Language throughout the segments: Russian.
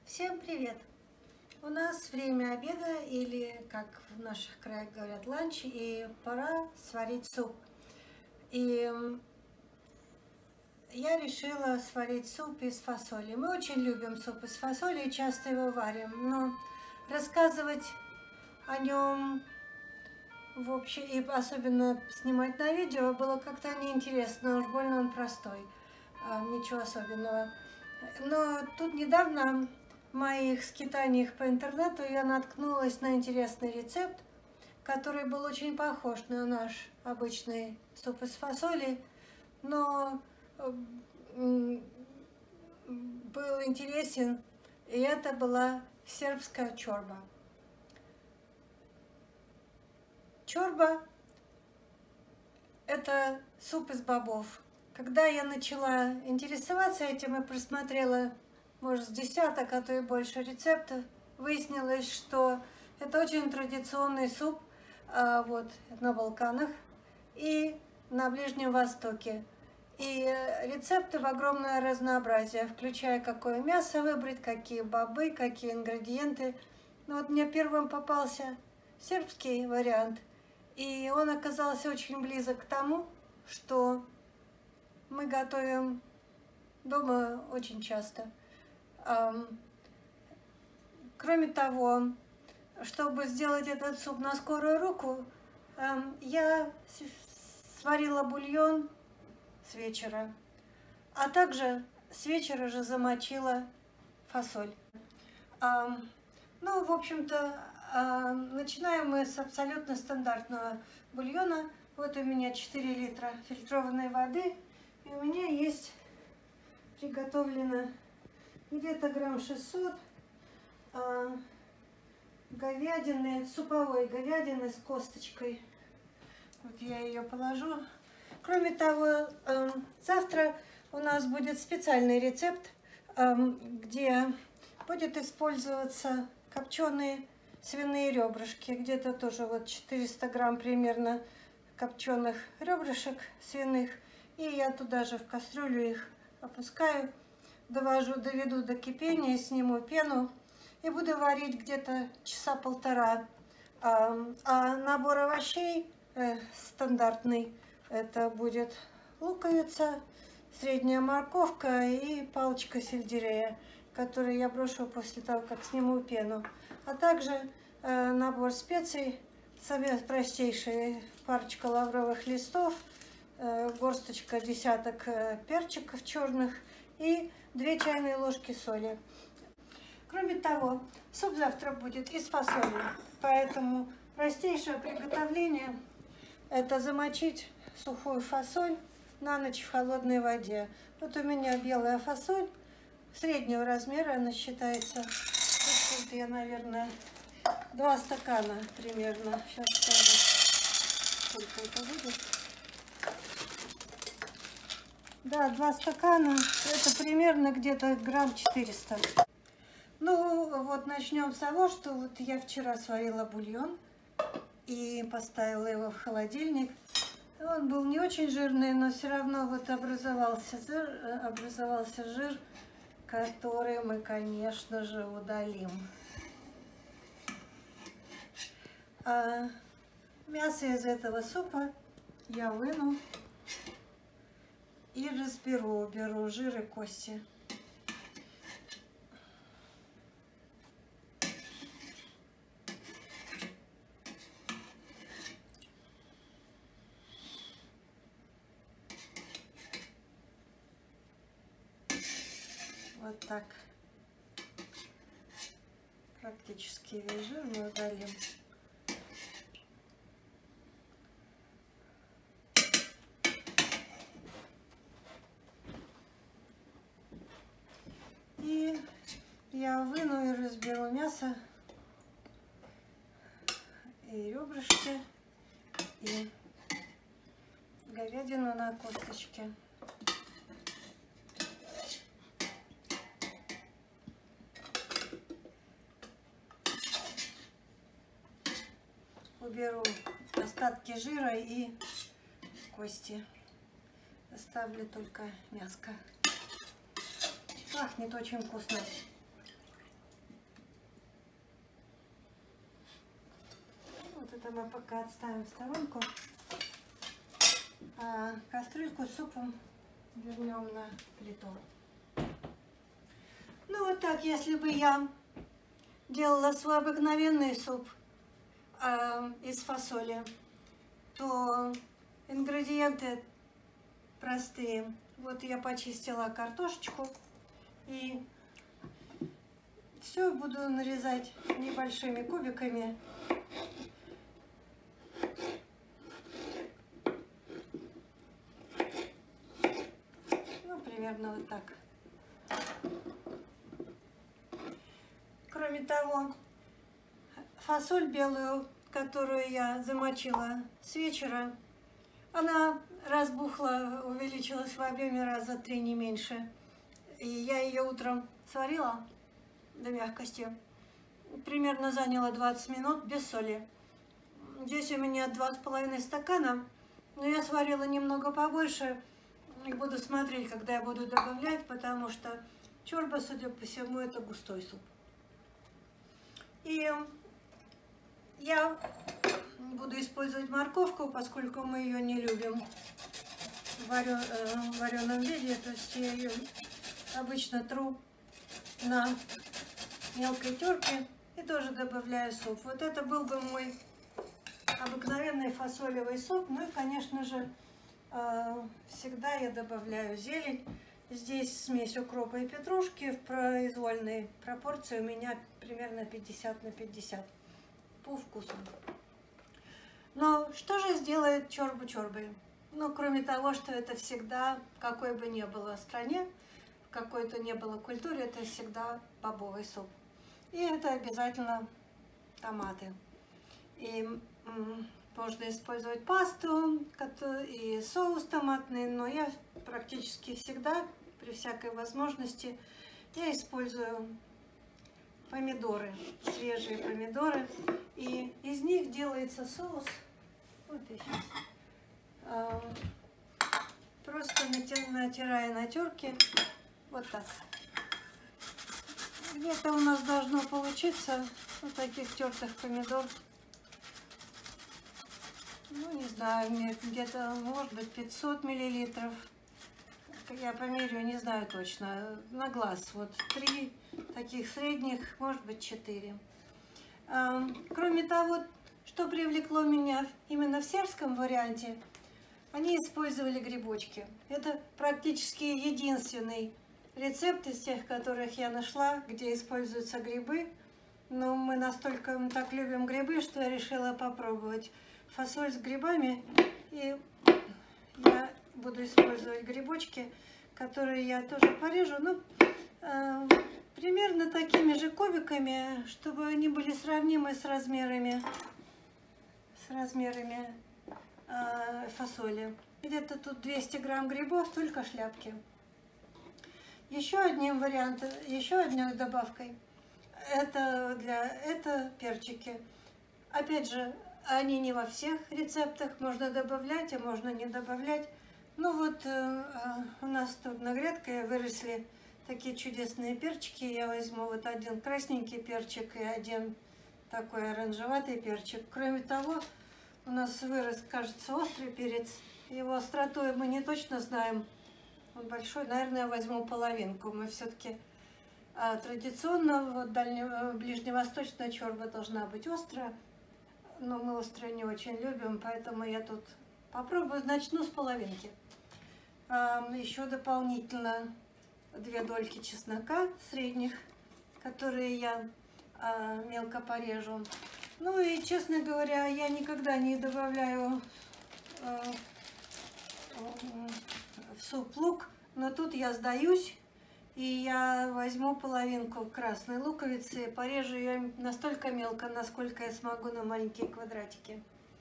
Всем привет! У нас время обеда, или, как в наших краях говорят, ланч, и пора сварить суп. И я решила сварить суп из фасоли. Мы очень любим суп из фасоли и часто его варим, но рассказывать о нем в общем, и особенно снимать на видео, было как-то неинтересно, уж больно он простой, ничего особенного. Но тут недавно в моих скитаниях по интернету я наткнулась на интересный рецепт, который был очень похож на наш обычный суп из фасоли, но был интересен, и это была сербская чорба. Чорба – это суп из бобов. Когда я начала интересоваться этим и просмотрела, может, с десяток, а то и больше рецептов, выяснилось, что это очень традиционный суп на Балканах и на Ближнем Востоке. И рецепты в огромное разнообразие, включая какое мясо выбрать, какие бобы, какие ингредиенты. Но вот мне первым попался сербский вариант, и он оказался очень близок к тому, что мы готовим дома очень часто. Кроме того, чтобы сделать этот суп на скорую руку, я сварила бульон с вечера, а также с вечера же замочила фасоль. Ну, в общем-то, начинаем мы с абсолютно стандартного бульона. Вот у меня 4 литра фильтрованной воды, и у меня есть приготовлено где-то грамм 600 говядины, суповой говядины с косточкой. Вот я ее положу. Кроме того, завтра у нас будет специальный рецепт, где будет использоваться копченые свиные ребрышки. Где-то тоже вот 400 грамм примерно копченых ребрышек свиных. И я туда же в кастрюлю их опускаю, доведу до кипения, сниму пену и буду варить где-то часа полтора. А набор овощей стандартный, это будет луковица, средняя морковка и палочка сельдерея, которую я брошу после того, как сниму пену. А также набор специй, самый простейший, парочка лавровых листов, горсточка, десяток перчиков черных и 2 чайные ложки соли. Кроме того, суп завтра будет из фасоли, поэтому простейшее приготовление – это замочить сухую фасоль на ночь в холодной воде. Вот у меня белая фасоль среднего размера, она считается, тут я, наверное, 2 стакана примерно. Сейчас скажу, сколько это будет. Да, 2 стакана, это примерно где-то грамм 400. Ну, вот начнем с того, что вот я вчера сварила бульон и поставила его в холодильник. Он был не очень жирный, но все равно вот образовался жир, который мы, конечно же, удалим. А мясо из этого супа я выну и разберу, беру жир и кости. Вот так. Практически весь жир мы удалим. И я выну и разберу мясо, и ребрышки, и говядину на косточке. Уберу остатки жира и кости. Оставлю только мяско. Пахнет очень вкусно. мы пока отставим в сторонку. А кастрюльку с супом вернем на плиту. Ну вот так, если бы я делала свой обыкновенный суп из фасоли, то ингредиенты простые. Вот я почистила картошечку и все буду нарезать небольшими кубиками. Ну, примерно вот так. Кроме того, фасоль белую, которую я замочила с вечера, она разбухла, увеличилась в объеме раза 3, не меньше. И я ее утром сварила до мягкости. Примерно заняло 20 минут без соли. Здесь у меня 2,5 стакана, но я сварила немного побольше. И буду смотреть, когда я буду добавлять, потому что чорба, судя по всему, это густой суп. И я буду использовать морковку, поскольку мы ее не любим в вареном виде. То есть я ее обычно тру на мелкой терке и тоже добавляю суп. Вот это был бы мой обыкновенный фасолевый суп. Ну и, конечно же, всегда я добавляю зелень. Здесь смесь укропа и петрушки в произвольной пропорции. У меня примерно 50 на 50 по вкусу. Но что же сделает чорбу чорбой? Ну, кроме того, что это всегда, какой бы ни было стране, в какой-то не было культуре, это всегда бобовый суп. И это обязательно томаты. И можно использовать пасту и соус томатный, но я практически всегда, при всякой возможности, я использую помидоры, свежие помидоры. И из них делается соус. Вот я сейчас просто натираю на терке. Вот так. Где-то у нас должно получиться вот таких тертых помидор. Ну, не знаю, где-то, может быть, 500 миллилитров. Я померю, не знаю точно. На глаз. Вот 3 таких средних, может быть, 4. Кроме того, что привлекло меня именно в сербском варианте, они использовали грибочки. Это практически единственный рецепт из тех, которых я нашла, где используются грибы. Но мы настолько так любим грибы, что я решила попробовать фасоль с грибами. И я буду использовать грибочки, которые я тоже порежу. Ну, примерно такими же кубиками, чтобы они были сравнимы с размерами фасоли. Где-то тут 200 грамм грибов, только шляпки. Еще одним вариантом, еще одной добавкой, это перчики. Опять же, они не во всех рецептах, можно добавлять, а можно не добавлять. Ну вот у нас тут на грядке выросли такие чудесные перчики. Я возьму вот один красненький перчик и один такой оранжеватый перчик. Кроме того, у нас вырос, кажется, острый перец. Его остроту мы не точно знаем. Он большой, наверное, я возьму половинку. Мы все-таки традиционно, вот ближневосточная чорба должна быть острая. Но мы острое не очень любим, поэтому я тут попробую, начну с половинки. Еще дополнительно 2 дольки чеснока средних, которые я мелко порежу. Ну и, честно говоря, я никогда не добавляю в суп лук, но тут я сдаюсь, и я возьму половинку красной луковицы, порежу ее настолько мелко, насколько я смогу, на маленькие квадратики.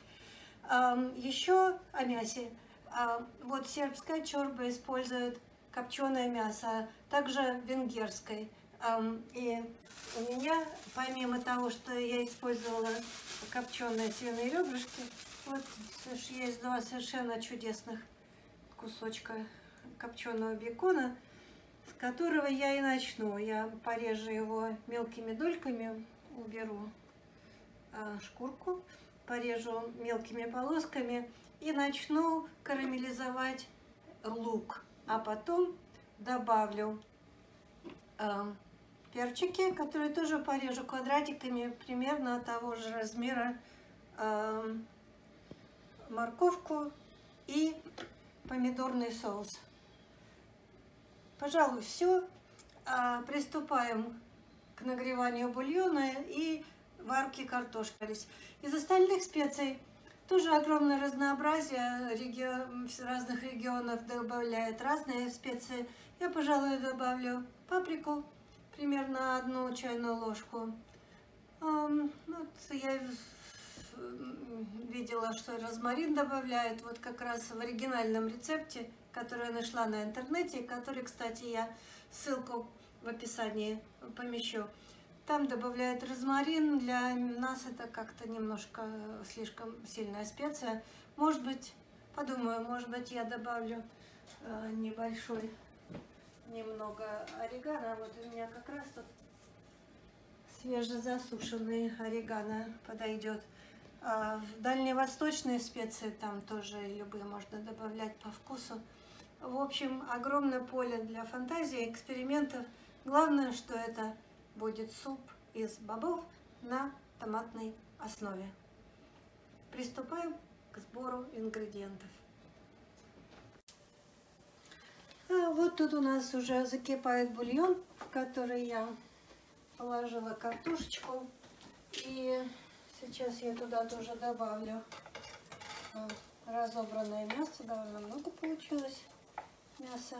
Еще о мясе. Вот сербская чорба использует копченое мясо, также венгерской. И у меня, помимо того, что я использовала копченые свиные ребрышки, вот есть 2 совершенно чудесных кусочка копченого бекона, с которого я и начну. Я порежу его мелкими дольками, уберу шкурку порежу мелкими полосками и начну карамелизовать лук. А потом добавлю перчики, которые тоже порежу квадратиками, примерно того же размера, морковку и помидорный соус. Пожалуй, все. Приступаем к нагреванию бульона и варке картошки. Из остальных специй тоже огромное разнообразие. Разных регионов добавляют разные специи. Я, пожалуй, добавлю паприку, примерно 1 чайную ложку. Вот я видела, что розмарин добавляют. Вот как раз в оригинальном рецепте, который я нашла на интернете, который, кстати, я ссылку в описании помещу. Там добавляют розмарин. Для нас это как-то немножко слишком сильная специя. Может быть, подумаю, может быть, я добавлю немного орегано. Вот у меня как раз тут свежезасушенный орегано подойдет. В дальневосточные специи там тоже любые можно добавлять по вкусу. В общем, огромное поле для фантазии, экспериментов. Главное, что это будет суп из бобов на томатной основе. Приступаем к сбору ингредиентов. Вот тут у нас уже закипает бульон, в который я положила картошечку. И сейчас я туда тоже добавлю разобранное мясо. Довольно много получилось мяса.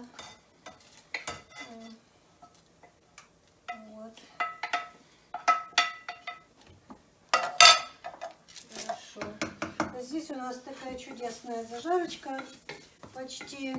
Вот. Хорошо. Здесь у нас такая чудесная зажарочка. Почти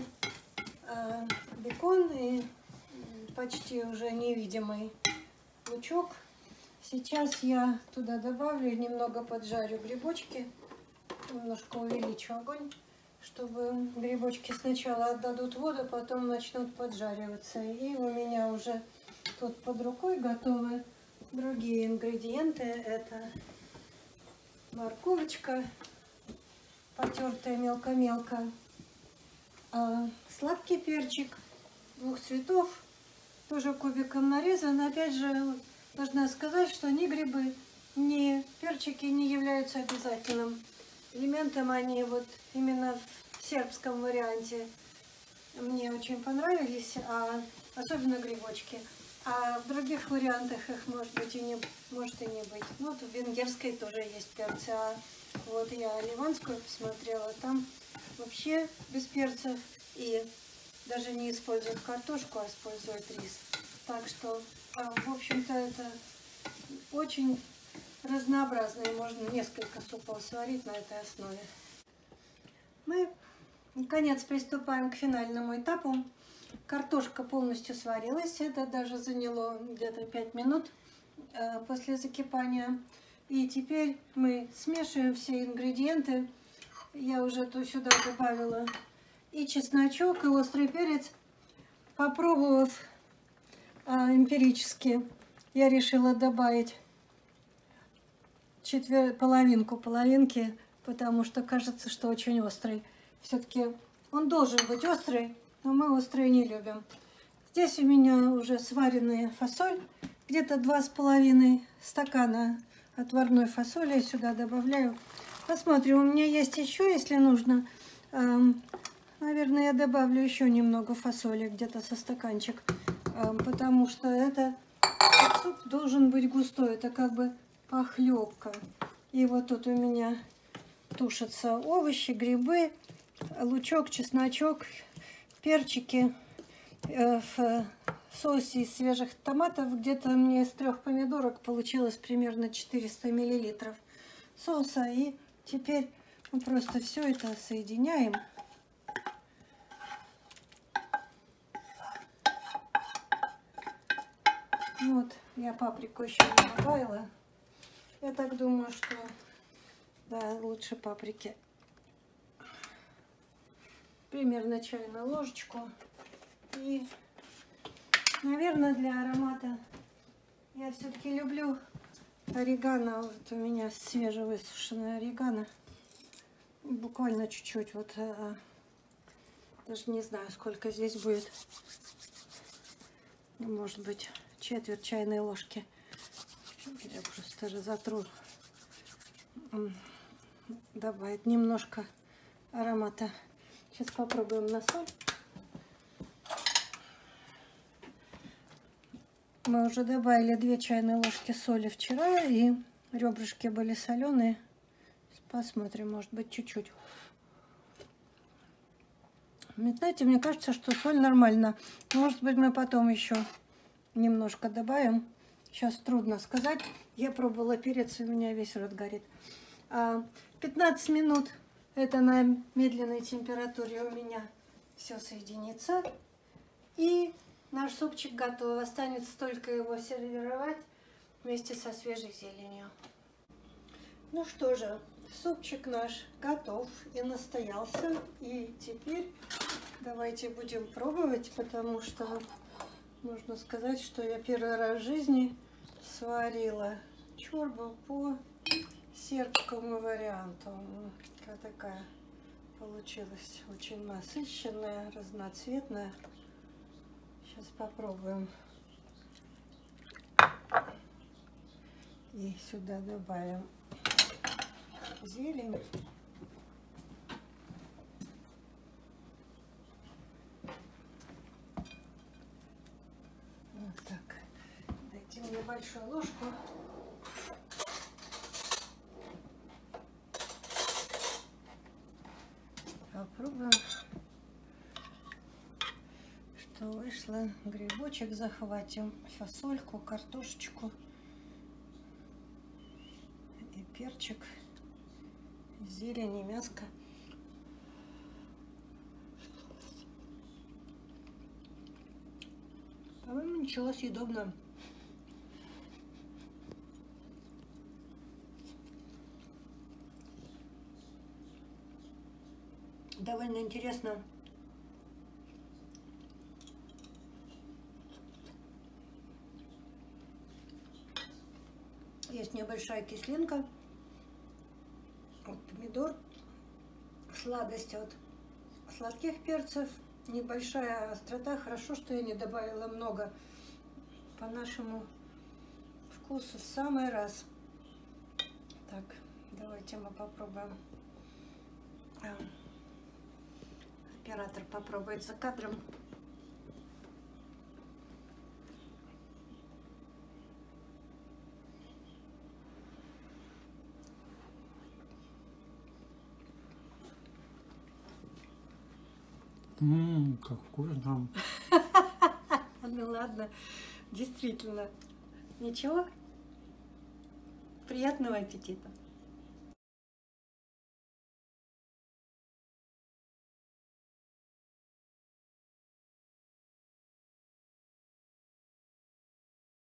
бекон и почти уже невидимый лучок. Сейчас я туда добавлю, немного поджарю грибочки. Немножко увеличу огонь, чтобы грибочки сначала отдадут воду, потом начнут поджариваться. И у меня уже тут под рукой готовы другие ингредиенты. Это морковочка, потертая мелко-мелко, сладкий перчик 2 цветов, тоже кубиком нарезан. Опять же, должна сказать, что ни грибы, ни перчики не являются обязательным элементом. Они вот именно в сербском варианте мне очень понравились, особенно грибочки. А в других вариантах их может и не быть. Вот в венгерской тоже есть перцы. А вот я ливанскую посмотрела, там вообще без перцев, и даже не используют картошку, а используют рис. Так что, в общем-то, это очень разнообразно, и можно несколько супов сварить на этой основе. Мы, наконец, приступаем к финальному этапу. Картошка полностью сварилась, это даже заняло где-то 5 минут после закипания. И теперь мы смешиваем все ингредиенты. Я уже сюда добавила и чесночок, и острый перец. Попробовав эмпирически, я решила добавить половинки, потому что кажется, что очень острый. Все-таки он должен быть острый, но мы острые не любим. Здесь у меня уже сваренная фасоль, где-то 2,5 стакана отварной фасоли я сюда добавляю. Посмотрим, у меня есть еще, если нужно. Наверное, я добавлю еще немного фасоли, где-то со стаканчик, потому что этот суп должен быть густой, это как бы похлебка. И вот тут у меня тушатся овощи, грибы, лучок, чесночок, перчики в соусе из свежих томатов. Где-то мне из 3 помидорок получилось примерно 400 миллилитров соуса. И теперь мы просто все это соединяем. Вот, я паприку еще не добавила. Я так думаю, что да, лучше паприки. Примерно чайную ложечку. И, наверное, для аромата я все-таки люблю орегано. Вот у меня свежевысушенное орегано. Буквально чуть-чуть. Вот даже не знаю, сколько здесь будет. Может быть, четверть чайной ложки. Я просто разотру. Добавить немножко аромата. Сейчас попробуем на соль. Мы уже добавили 2 чайные ложки соли вчера, и ребрышки были соленые. Посмотрим, может быть, чуть-чуть. Знаете, мне кажется, что соль нормально. Может быть, мы потом еще немножко добавим. Сейчас трудно сказать. Я пробовала перец, и у меня весь рот горит. 15 минут. Это на медленной температуре у меня все соединится. И наш супчик готов. Останется только его сервировать вместе со свежей зеленью. Ну что же, супчик наш готов и настоялся. И теперь давайте будем пробовать, потому что нужно сказать, что я первый раз в жизни сварила чорбу по сербскому варианту. Такая получилась очень насыщенная, разноцветная. Сейчас попробуем. И сюда добавим зелень. Вот так. Дайте мне большую ложку. Попробуем, что вышло. Грибочек захватим, фасольку, картошечку и перчик, зелень и мяско. По-моему, ничего, съедобно. Довольно интересно. Есть небольшая кислинка от помидор, сладость от сладких перцев, небольшая острота. Хорошо, что я не добавила много. По нашему вкусу в самый раз. Так, давайте мы попробуем. Оператор попробует за кадром. Как вкусно. Ну ладно, действительно. Ничего? Приятного аппетита.